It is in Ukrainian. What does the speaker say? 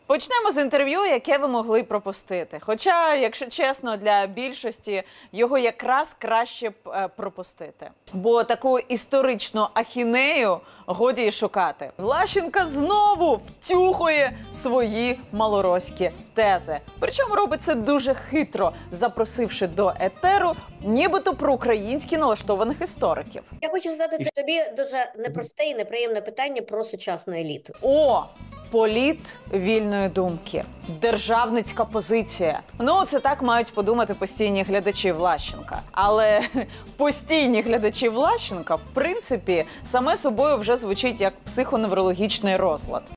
Почнемо з інтерв'ю, яке ви могли пропустити. Хоча, якщо чесно, для більшості його якраз краще б пропустити. Бо таку історичну ахінею годі й шукати. Влащенка знову втюхує свої малороські тези. Причому робить це дуже хитро, запросивши до етеру нібито проукраїнськи налаштованих істориків. Я хочу задати тобі дуже непросте і неприємне питання про сучасну еліту. О! Політ вільної думки. Державницька позиція. Ну, це так мають подумати постійні глядачі Влащенка. Але постійні глядачі Влащенка, в принципі, саме собою вже звучить як психоневрологічний розлад.